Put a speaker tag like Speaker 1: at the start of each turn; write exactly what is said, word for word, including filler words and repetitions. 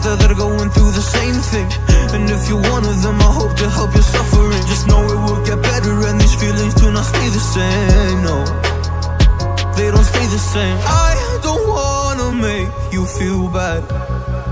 Speaker 1: that they're going through the same thing. And if you're one of them, I hope to help your suffering. Just know it will get better and these feelings do not stay the same, no. They don't stay the same. I don't wanna make you feel bad,